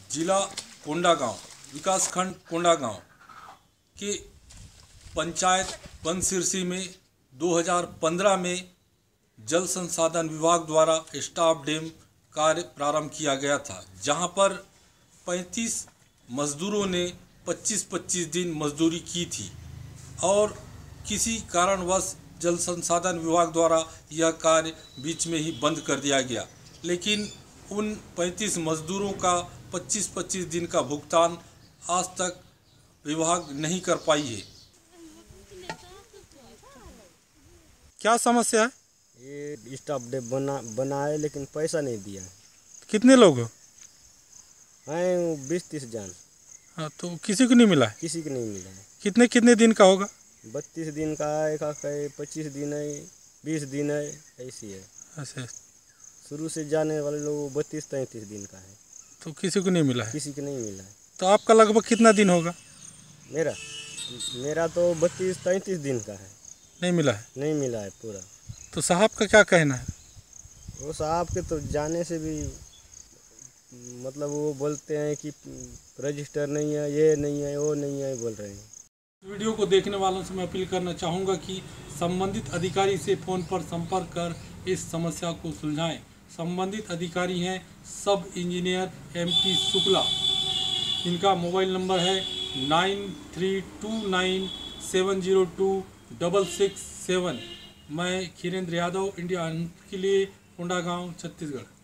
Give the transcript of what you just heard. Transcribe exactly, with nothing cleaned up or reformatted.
जिला कोंडागांव, विकासखंड कोंडागांव के पंचायत बनसिरसी में दो हज़ार पंद्रह में जल संसाधन विभाग द्वारा स्टाफ डैम कार्य प्रारंभ किया गया था, जहां पर पैंतीस मजदूरों ने पच्चीस पच्चीस दिन मजदूरी की थी और किसी कारणवश जल संसाधन विभाग द्वारा यह कार्य बीच में ही बंद कर दिया गया। लेकिन उन पैंतीस मजदूरों का पच्चीस पच्चीस दिन का भुगतान आज तक विभाग नहीं कर पाई है। क्या समस्या है? ये स्टाफ डैम बना बनाए लेकिन पैसा नहीं दिया। कितने लोग हो? हैं बीस तीस जन। हाँ, तो किसी को नहीं मिला है? किसी को नहीं मिला है। कितने कितने दिन का होगा? बत्तीस दिन का है, एक है पच्चीस दिन है, बीस दिन है, ऐसी है। अच्छा, शुरू से जाने वाले लोग बत्तीस तैंतीस दिन का है। तो किसी को नहीं मिला है? किसी को नहीं मिला है। तो आपका लगभग कितना दिन होगा? मेरा मेरा तो बत्तीस तैंतीस दिन का है। नहीं मिला है? नहीं मिला है पूरा। तो साहब का क्या कहना है? वो साहब के तो जाने से भी मतलब वो बोलते हैं कि रजिस्टर नहीं है, ये नहीं है, वो नहीं है, बोल रहे हैं। वीडियो को देखने वालों से मैं अपील करना चाहूँगा कि संबंधित अधिकारी से फ़ोन पर संपर्क कर इस समस्या को सुलझाएं। संबंधित अधिकारी हैं सब इंजीनियर एम पी शुक्ला। इनका मोबाइल नंबर है nine three two nine seven zero two double six seven. मैं खीरेंद्र यादव, इंडिया के लिए कोंडागांव, छत्तीसगढ़।